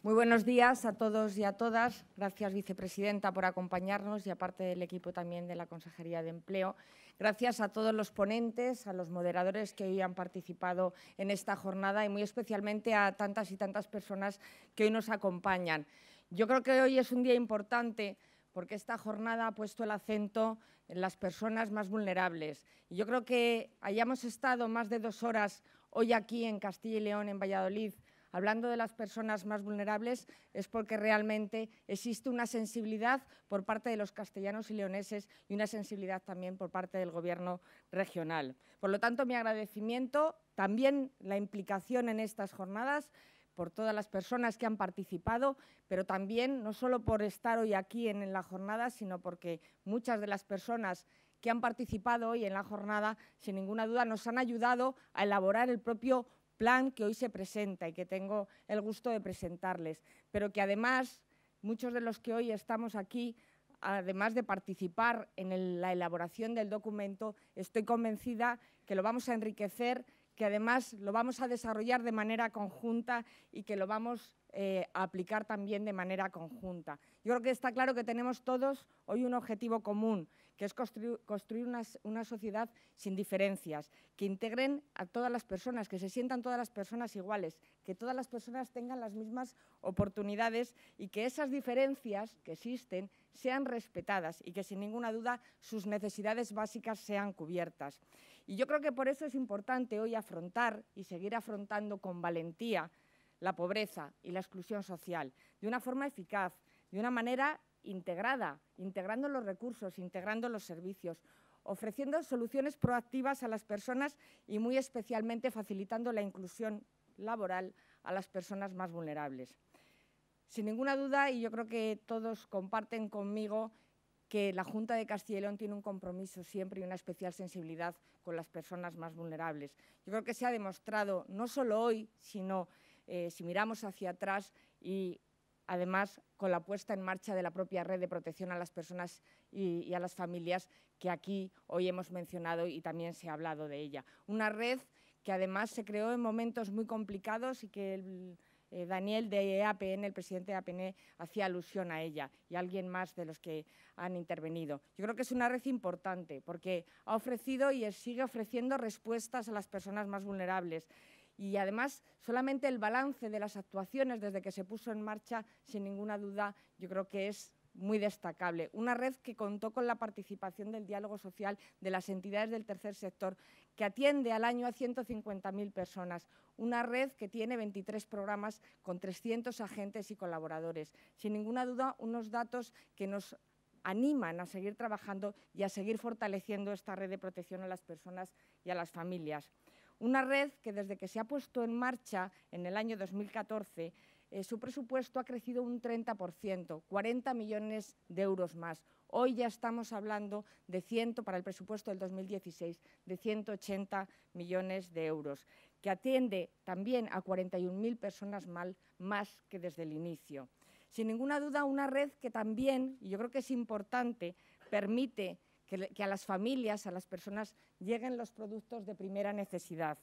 Muy buenos días a todos y a todas. Gracias, vicepresidenta, por acompañarnos y aparte del equipo también de la Consejería de Empleo. Gracias a todos los ponentes, a los moderadores que hoy han participado en esta jornada y muy especialmente a tantas y tantas personas que hoy nos acompañan. Yo creo que hoy es un día importante porque esta jornada ha puesto el acento en las personas más vulnerables. Y yo creo que hayamos estado más de 2 horas hoy aquí en Castilla y León, en Valladolid, hablando de las personas más vulnerables, es porque realmente existe una sensibilidad por parte de los castellanos y leoneses y una sensibilidad también por parte del Gobierno regional. Por lo tanto, mi agradecimiento, también la implicación en estas jornadas por todas las personas que han participado, pero también no solo por estar hoy aquí en la jornada, sino porque muchas de las personas que han participado hoy en la jornada, sin ninguna duda, nos han ayudado a elaborar el propio plan que hoy se presenta y que tengo el gusto de presentarles, pero que además muchos de los que hoy estamos aquí, además de participar en la elaboración del documento, estoy convencida que lo vamos a enriquecer, que además lo vamos a desarrollar de manera conjunta y que lo vamos a aplicar también de manera conjunta. Yo creo que está claro que tenemos todos hoy un objetivo común, que es construir una sociedad sin diferencias, que integren a todas las personas, que se sientan todas las personas iguales, que todas las personas tengan las mismas oportunidades y que esas diferencias que existen sean respetadas y que sin ninguna duda sus necesidades básicas sean cubiertas. Y yo creo que por eso es importante hoy afrontar y seguir afrontando con valentía la pobreza y la exclusión social, de una forma eficaz, de una manera integrada, integrando los recursos, integrando los servicios, ofreciendo soluciones proactivas a las personas y muy especialmente facilitando la inclusión laboral a las personas más vulnerables. Sin ninguna duda, y yo creo que todos comparten conmigo, que la Junta de Castilla y León tiene un compromiso siempre y una especial sensibilidad con las personas más vulnerables. Yo creo que se ha demostrado no solo hoy, sino si miramos hacia atrás y además con la puesta en marcha de la propia red de protección a las personas y a las familias que aquí hoy hemos mencionado y también se ha hablado de ella. Una red que además se creó en momentos muy complicados y que Daniel de EAPN, el presidente de EAPN, hacía alusión a ella y alguien más de los que han intervenido. Yo creo que es una red importante porque ha ofrecido y sigue ofreciendo respuestas a las personas más vulnerables. Y además, solamente el balance de las actuaciones desde que se puso en marcha, sin ninguna duda, yo creo que es muy destacable. Una red que contó con la participación del diálogo social de las entidades del tercer sector, que atiende al año a 150.000 personas. Una red que tiene 23 programas con 300 agentes y colaboradores. Sin ninguna duda, unos datos que nos animan a seguir trabajando y a seguir fortaleciendo esta red de protección a las personas y a las familias. Una red que desde que se ha puesto en marcha en el año 2014, su presupuesto ha crecido un 30%, 40 millones de euros más. Hoy ya estamos hablando para el presupuesto del 2016, de 180 millones de euros, que atiende también a 41.000 personas más que desde el inicio. Sin ninguna duda, una red que también, y yo creo que es importante, permite que a las familias, a las personas, lleguen los productos de primera necesidad.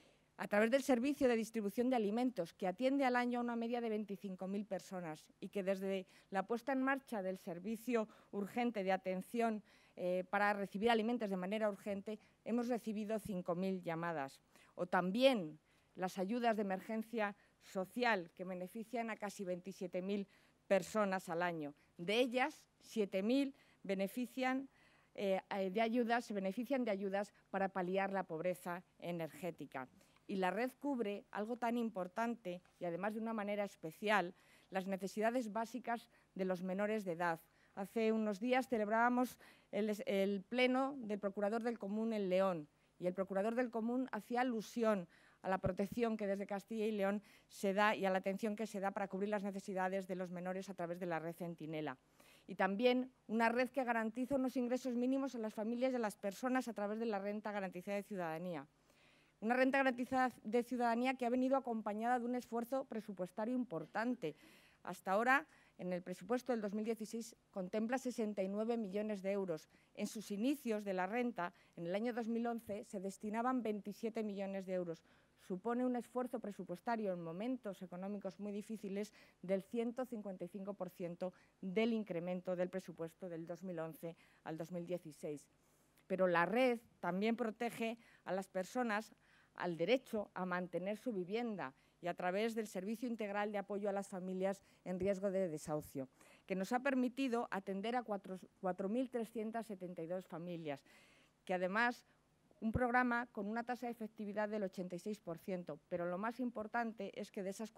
A través del servicio de distribución de alimentos, que atiende al año a una media de 25.000 personas y que desde la puesta en marcha del servicio urgente de atención para recibir alimentos de manera urgente, hemos recibido 5.000 llamadas. O también las ayudas de emergencia social, que benefician a casi 27.000 personas al año. De ellas, 7.000 se benefician de ayudas para paliar la pobreza energética. Y la red cubre algo tan importante y además de una manera especial, las necesidades básicas de los menores de edad. Hace unos días celebrábamos el pleno del Procurador del Común en León y el Procurador del Común hacía alusión a la protección que desde Castilla y León se da y a la atención que se da para cubrir las necesidades de los menores a través de la red Centinela. Y también una red que garantiza unos ingresos mínimos a las familias y a las personas a través de la Renta Garantizada de Ciudadanía. Una renta garantizada de ciudadanía que ha venido acompañada de un esfuerzo presupuestario importante. Hasta ahora, en el presupuesto del 2016, contempla 69 millones de euros. En sus inicios de la renta, en el año 2011, se destinaban 27 millones de euros. supone un esfuerzo presupuestario en momentos económicos muy difíciles del 155% del incremento del presupuesto del 2011 al 2016. Pero la red también protege a las personas al derecho a mantener su vivienda y a través del Servicio Integral de Apoyo a las Familias en Riesgo de Desahucio, que nos ha permitido atender a 4.372 familias, que además un programa con una tasa de efectividad del 86%, pero lo más importante es que de esas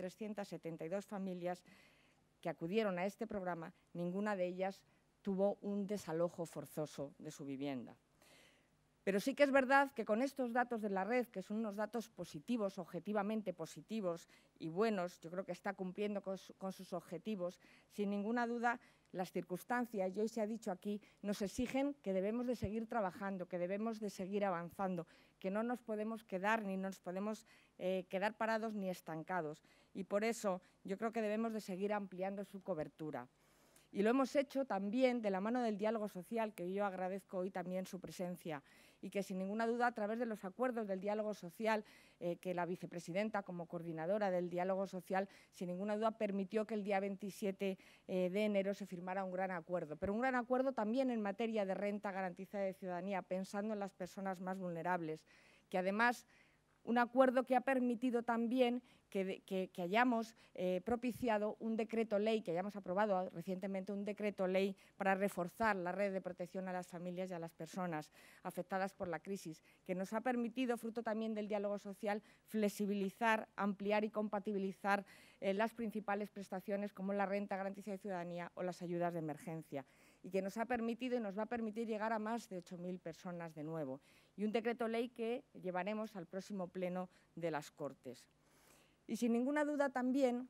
4.372 familias que acudieron a este programa, ninguna de ellas tuvo un desalojo forzoso de su vivienda. Pero sí que es verdad que con estos datos de la red, que son unos datos positivos, objetivamente positivos y buenos, yo creo que está cumpliendo con sus objetivos, sin ninguna duda las circunstancias, y hoy se ha dicho aquí, nos exigen que debemos de seguir trabajando, que debemos de seguir avanzando, que no nos podemos quedar ni nos podemos quedar parados ni estancados. Y por eso yo creo que debemos de seguir ampliando su cobertura. Y lo hemos hecho también de la mano del diálogo social, que yo agradezco hoy también su presencia, y que sin ninguna duda a través de los acuerdos del diálogo social, que la vicepresidenta como coordinadora del diálogo social, sin ninguna duda permitió que el día 27 de enero se firmara un gran acuerdo. Pero un gran acuerdo también en materia de renta garantizada de ciudadanía, pensando en las personas más vulnerables, que además un acuerdo que ha permitido también que hayamos propiciado un decreto ley, que hayamos aprobado recientemente un decreto ley para reforzar la red de protección a las familias y a las personas afectadas por la crisis, que nos ha permitido, fruto también del diálogo social, flexibilizar, ampliar y compatibilizar las principales prestaciones como la renta garantizada de ciudadanía o las ayudas de emergencia, y que nos ha permitido y nos va a permitir llegar a más de 8.000 personas de nuevo. Y un decreto ley que llevaremos al próximo pleno de las Cortes. Y sin ninguna duda también,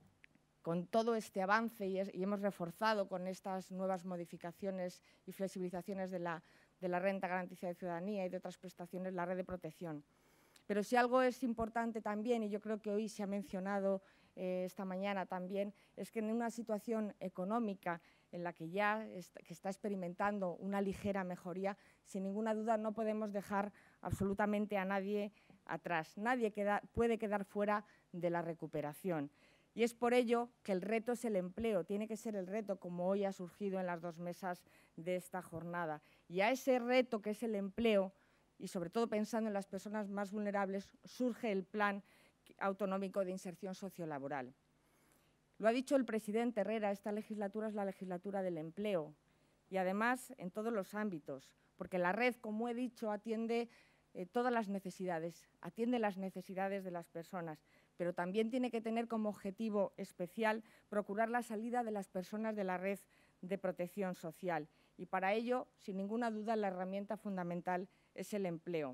con todo este avance y hemos reforzado con estas nuevas modificaciones y flexibilizaciones de la renta garantizada de ciudadanía y de otras prestaciones, la red de protección. Pero si algo es importante también, y yo creo que hoy se ha mencionado esta mañana también, es que en una situación económica en la que ya está experimentando una ligera mejoría, sin ninguna duda no podemos dejar absolutamente a nadie atrás. Nadie puede quedar fuera de la recuperación. Y es por ello que el reto es el empleo, tiene que ser el reto, como hoy ha surgido en las dos mesas de esta jornada. Y a ese reto que es el empleo, y sobre todo pensando en las personas más vulnerables, surge el Plan Autonómico de Inserción Sociolaboral. Lo ha dicho el presidente Herrera, esta legislatura es la legislatura del empleo, y además en todos los ámbitos, porque la red, como he dicho, atiende todas las necesidades, atiende las necesidades de las personas, pero también tiene que tener como objetivo especial procurar la salida de las personas de la red de protección social. Y para ello, sin ninguna duda, la herramienta fundamental es el empleo.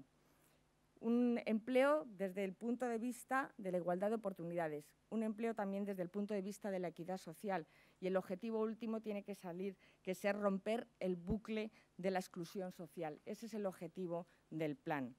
Un empleo desde el punto de vista de la igualdad de oportunidades, un empleo también desde el punto de vista de la equidad social, y el objetivo último tiene que ser romper el bucle de la exclusión social. Ese es el objetivo del plan.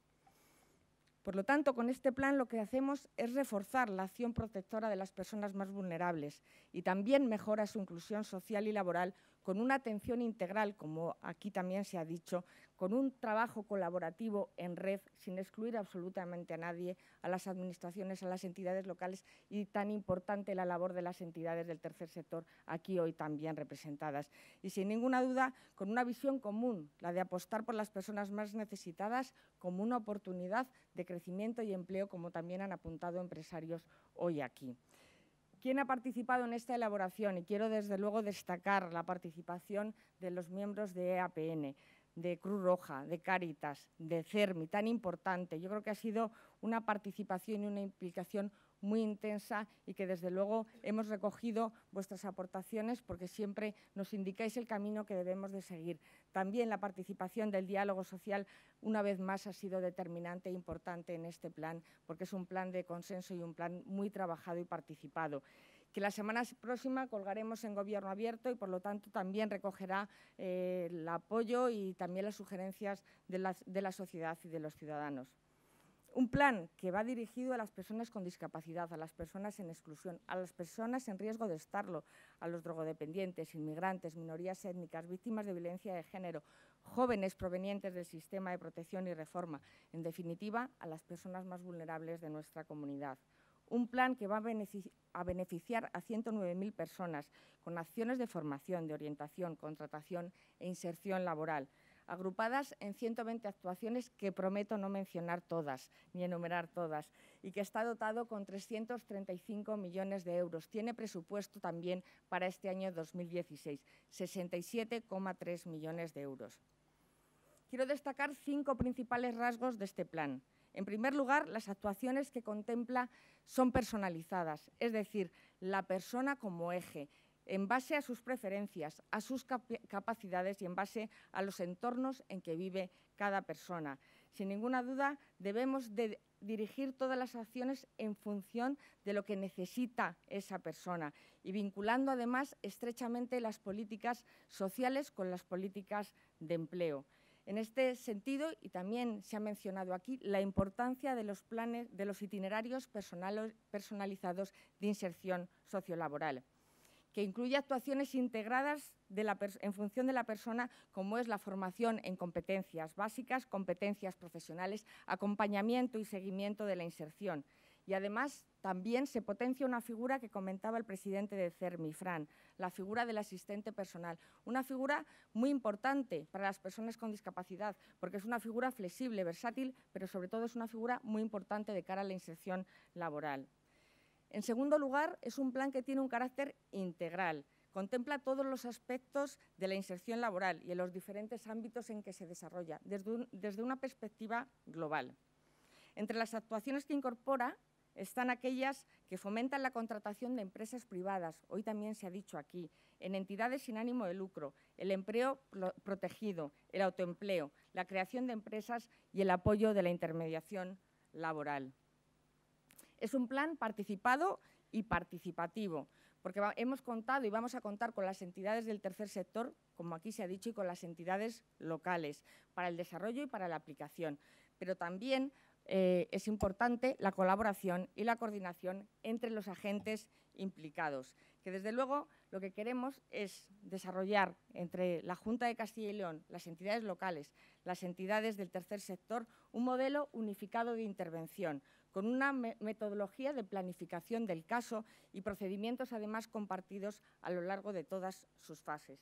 Por lo tanto, con este plan lo que hacemos es reforzar la acción protectora de las personas más vulnerables y también mejora su inclusión social y laboral con una atención integral, como aquí también se ha dicho, con un trabajo colaborativo en red, sin excluir absolutamente a nadie, a las administraciones, a las entidades locales y tan importante la labor de las entidades del tercer sector, aquí hoy también representadas. Y sin ninguna duda, con una visión común, la de apostar por las personas más necesitadas como una oportunidad de crecimiento y empleo, como también han apuntado empresarios hoy aquí. ¿Quién ha participado en esta elaboración? Y quiero desde luego destacar la participación de los miembros de EAPN, de Cruz Roja, de Cáritas, de CERMI, tan importante. Yo creo que ha sido una participación y una implicación muy intensa y que desde luego hemos recogido vuestras aportaciones porque siempre nos indicáis el camino que debemos de seguir. También la participación del diálogo social una vez más ha sido determinante e importante en este plan porque es un plan de consenso y un plan muy trabajado y participado, que la semana próxima colgaremos en Gobierno Abierto y, por lo tanto, también recogerá el apoyo y también las sugerencias de la sociedad y de los ciudadanos. Un plan que va dirigido a las personas con discapacidad, a las personas en exclusión, a las personas en riesgo de estarlo, a los drogodependientes, inmigrantes, minorías étnicas, víctimas de violencia de género, jóvenes provenientes del sistema de protección y reforma, en definitiva, a las personas más vulnerables de nuestra comunidad. Un plan que va a beneficiar a 109.000 personas con acciones de formación, de orientación, contratación e inserción laboral, agrupadas en 120 actuaciones que prometo no mencionar todas, ni enumerar todas, y que está dotado con 335 millones de euros. Tiene presupuesto también para este año 2016, 67,3 millones de euros. Quiero destacar 5 principales rasgos de este plan. En primer lugar, las actuaciones que contempla son personalizadas, es decir, la persona como eje, en base a sus preferencias, a sus capacidades y en base a los entornos en que vive cada persona. Sin ninguna duda, debemos de dirigir todas las acciones en función de lo que necesita esa persona y vinculando además estrechamente las políticas sociales con las políticas de empleo. En este sentido, y también se ha mencionado aquí, la importancia de los planes, de los itinerarios personalizados de inserción sociolaboral, que incluye actuaciones integradas en función de la persona, como es la formación en competencias básicas, competencias profesionales, acompañamiento y seguimiento de la inserción. Y además también se potencia una figura que comentaba el presidente de CERMI, Fran, la figura del asistente personal. Una figura muy importante para las personas con discapacidad, porque es una figura flexible, versátil, pero sobre todo es una figura muy importante de cara a la inserción laboral. En segundo lugar, es un plan que tiene un carácter integral. Contempla todos los aspectos de la inserción laboral y en los diferentes ámbitos en que se desarrolla, desde una perspectiva global. Entre las actuaciones que incorpora están aquellas que fomentan la contratación de empresas privadas, hoy también se ha dicho aquí, en entidades sin ánimo de lucro, el empleo protegido, el autoempleo, la creación de empresas y el apoyo de la intermediación laboral. Es un plan participado y participativo, porque hemos contado y vamos a contar con las entidades del tercer sector, como aquí se ha dicho, y con las entidades locales, para el desarrollo y para la aplicación. Pero también es importante la colaboración y la coordinación entre los agentes implicados, que desde luego lo que queremos es desarrollar entre la Junta de Castilla y León, las entidades locales, las entidades del tercer sector, un modelo unificado de intervención, con una metodología de planificación del caso y procedimientos además compartidos a lo largo de todas sus fases.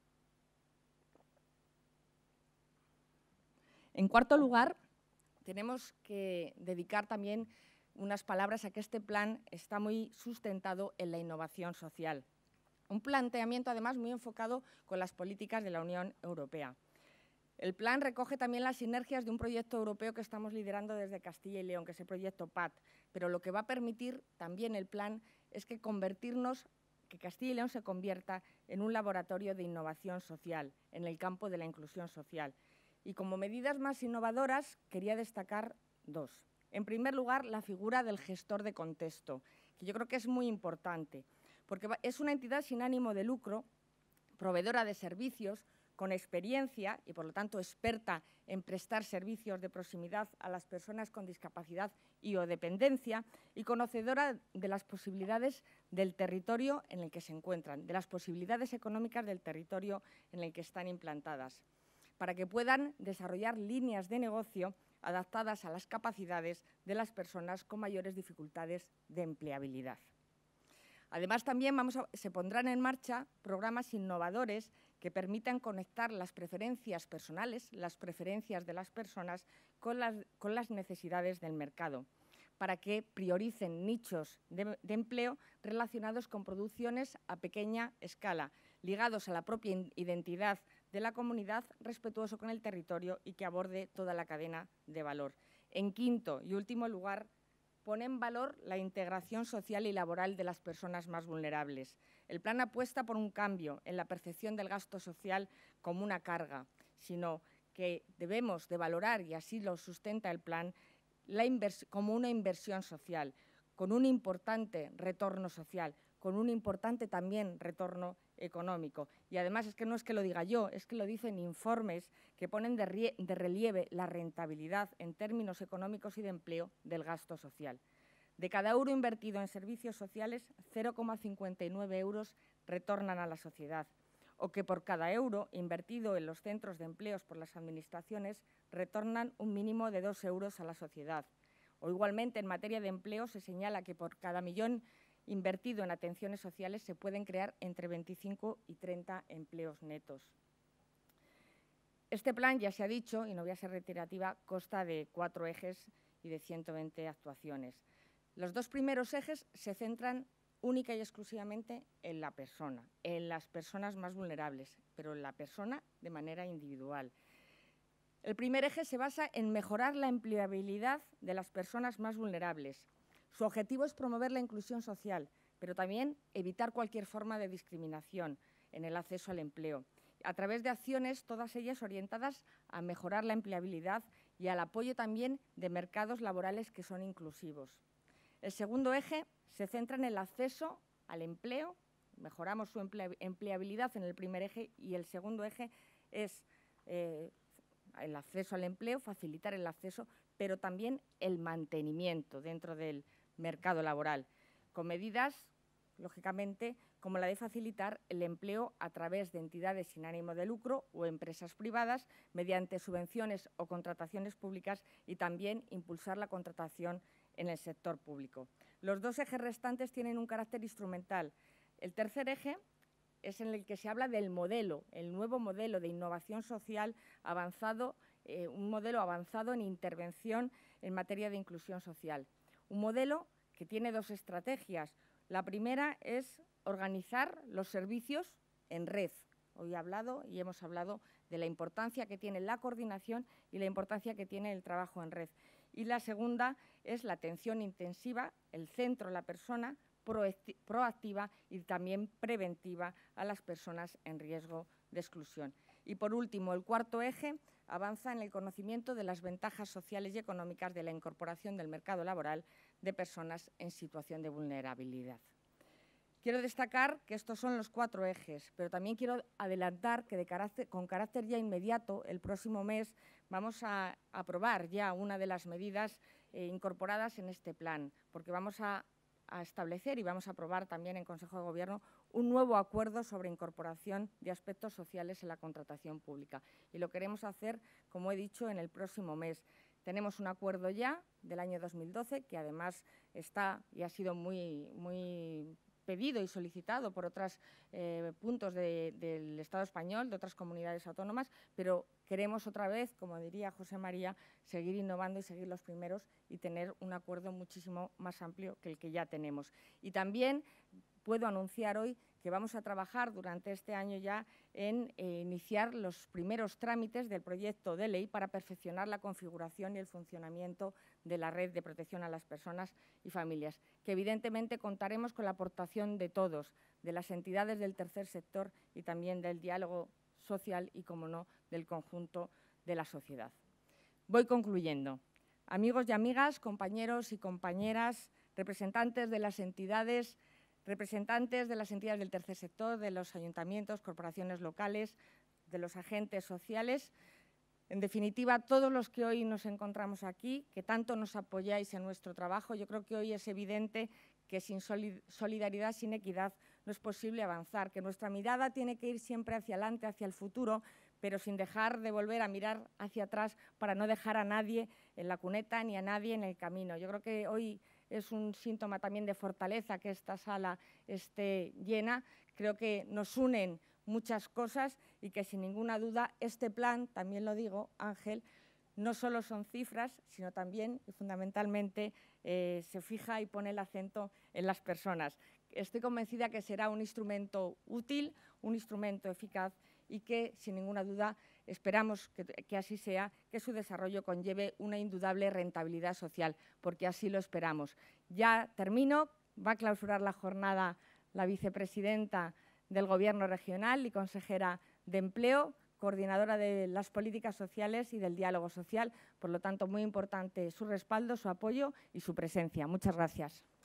En cuarto lugar, tenemos que dedicar también unas palabras a que este plan está muy sustentado en la innovación social. Un planteamiento, además, muy enfocado con las políticas de la Unión Europea. El plan recoge también las sinergias de un proyecto europeo que estamos liderando desde Castilla y León, que es el proyecto PAT, pero lo que va a permitir también el plan es que Castilla y León se convierta en un laboratorio de innovación social en el campo de la inclusión social. Y como medidas más innovadoras, quería destacar dos. En primer lugar, la figura del gestor de contexto, que yo creo que es muy importante, porque es una entidad sin ánimo de lucro, proveedora de servicios, con experiencia y, por lo tanto, experta en prestar servicios de proximidad a las personas con discapacidad y o dependencia y conocedora de las posibilidades del territorio en el que se encuentran, de las posibilidades económicas del territorio en el que están implantadas, para que puedan desarrollar líneas de negocio adaptadas a las capacidades de las personas con mayores dificultades de empleabilidad. Además, también se pondrán en marcha programas innovadores que permitan conectar las preferencias personales, las preferencias de las personas, con las necesidades del mercado, para que prioricen nichos de empleo relacionados con producciones a pequeña escala, ligados a la propia identidad de la comunidad, respetuoso con el territorio y que aborde toda la cadena de valor. En quinto y último lugar, pone en valor la integración social y laboral de las personas más vulnerables. El plan apuesta por un cambio en la percepción del gasto social como una carga, sino que debemos de valorar, y así lo sustenta el plan, como una inversión social, con un importante retorno social, con un importante también retorno económico. Y además es que no es que lo diga yo, es que lo dicen informes que ponen de relieve la rentabilidad en términos económicos y de empleo del gasto social. De cada euro invertido en servicios sociales, 0,59 euros retornan a la sociedad. o que por cada euro invertido en los centros de empleos por las administraciones retornan un mínimo de 2 euros a la sociedad. O igualmente, en materia de empleo, se señala que por cada millón invertido en atenciones sociales se pueden crear entre 25 y 30 empleos netos. Este plan, ya se ha dicho, y no voy a ser reiterativa, consta de 4 ejes y de 120 actuaciones. Los 2 primeros ejes se centran única y exclusivamente en la persona, en las personas más vulnerables, pero en la persona de manera individual. El primer eje se basa en mejorar la empleabilidad de las personas más vulnerables. Su objetivo es promover la inclusión social, pero también evitar cualquier forma de discriminación en el acceso al empleo, a través de acciones, todas ellas orientadas a mejorar la empleabilidad y al apoyo también de mercados laborales que son inclusivos. El segundo eje se centra en el acceso al empleo, mejoramos su empleabilidad en el primer eje, y el segundo eje es el acceso al empleo, facilitar el acceso, pero también el mantenimiento dentro del mercado laboral, con medidas, lógicamente, como la de facilitar el empleo a través de entidades sin ánimo de lucro o empresas privadas, mediante subvenciones o contrataciones públicas, y también impulsar la contratación en el sector público. Los 2 ejes restantes tienen un carácter instrumental. El tercer eje es en el que se habla del modelo, el nuevo modelo de innovación social avanzado, un modelo avanzado en intervención en materia de inclusión social. Un modelo que tiene 2 estrategias. La primera es organizar los servicios en red. Hoy he hablado y hemos hablado de la importancia que tiene la coordinación y la importancia que tiene el trabajo en red. Y la segunda es la atención intensiva, el centro, la persona, proactiva y también preventiva a las personas en riesgo de exclusión. Y, por último, el cuarto eje avanza en el conocimiento de las ventajas sociales y económicas de la incorporación del mercado laboral de personas en situación de vulnerabilidad. Quiero destacar que estos son los 4 ejes, pero también quiero adelantar que con carácter ya inmediato, el próximo mes, vamos a aprobar ya una de las medidas incorporadas en este plan, porque vamos a establecer y vamos a aprobar también en Consejo de Gobierno un nuevo acuerdo sobre incorporación de aspectos sociales en la contratación pública. Y lo queremos hacer, como he dicho, en el próximo mes. Tenemos un acuerdo ya del año 2012, que además está y ha sido muy pedido y solicitado por otros puntos del Estado español, de otras comunidades autónomas, pero queremos otra vez, como diría José María, seguir innovando y seguir los primeros y tener un acuerdo muchísimo más amplio que el que ya tenemos. Y también puedo anunciar hoy que vamos a trabajar durante este año ya en iniciar los primeros trámites del proyecto de ley para perfeccionar la configuración y el funcionamiento de la red de protección a las personas y familias, que evidentemente contaremos con la aportación de todos, de las entidades del tercer sector y también del diálogo social y, como no, del conjunto de la sociedad. Voy concluyendo. Amigos y amigas, compañeros y compañeras, representantes de las entidades del tercer sector, de los ayuntamientos, corporaciones locales, de los agentes sociales, en definitiva, todos los que hoy nos encontramos aquí, que tanto nos apoyáis en nuestro trabajo. Yo creo que hoy es evidente que sin solidaridad, sin equidad, no es posible avanzar, que nuestra mirada tiene que ir siempre hacia adelante, hacia el futuro, pero sin dejar de volver a mirar hacia atrás para no dejar a nadie en la cuneta ni a nadie en el camino. Yo creo que hoy es un síntoma también de fortaleza que esta sala esté llena. Creo que nos unen muchas cosas y que, sin ninguna duda, este plan, también lo digo, Ángel, no solo son cifras, sino también y fundamentalmente se fija y pone el acento en las personas. Estoy convencida que será un instrumento útil, un instrumento eficaz y que, sin ninguna duda, esperamos que así sea, que su desarrollo conlleve una indudable rentabilidad social, porque así lo esperamos. Ya termino. Va a clausurar la jornada la vicepresidenta del Gobierno regional y consejera de Empleo, coordinadora de las políticas sociales y del diálogo social. Por lo tanto, muy importante su respaldo, su apoyo y su presencia. Muchas gracias.